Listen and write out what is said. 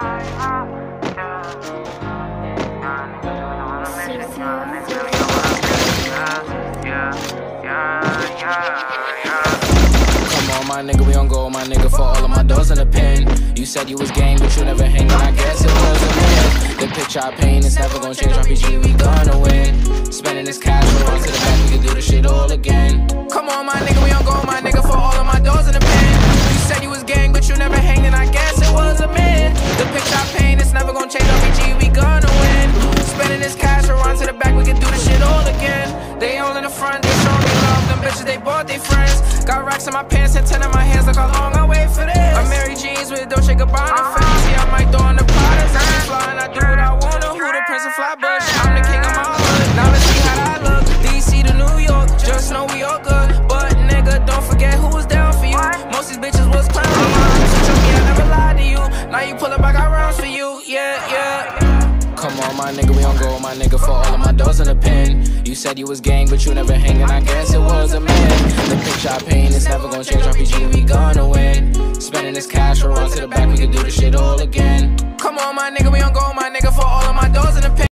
My nigga, we on go, my nigga, for all of my doors in the pen. You said you was gang, but you never hang, and I guess it was a man. The picture I paint is never gonna change, RPG, we gonna win. Spending this cash, we'll run to the back, we can do this shit all again. Come on, my nigga, we on go, my nigga, for all of my doors in the pen. You said you was gang, but you never hang, and I guess it was a man. The picture I paint is never gonna change, RPG, we gonna win. Spending this cash, we'll run to the back, we can do this shit all again. They all in the front, they show me love, them bitches, they bought they friends. Got racks in my pants and 10 in my hands, look how long I wait for this. I'm Mary Jeans with Dolce Gabbana fancy. I might throw in the products, I be flying, I do what I wanna. Who the Prince of Flatbush? I'm the king of my hood. Now let's see how that look. DC to New York, just know we all good. But nigga, don't forget who was down for you. Most these bitches was clowning you. So trust me, I never lied to you. Now you pull up, I got rounds for you. Yeah, yeah. Come on, my nigga, we on go, my nigga, for all of my doors in the pen. You said you was gang, but you never hang, and I guess it was a man. The picture I paint is never gonna change, RPG, we gonna win. Spending this cash, we'll run to the back, we can do this shit all again. Come on, my nigga, we on go, my nigga, for all of my doors in the pen.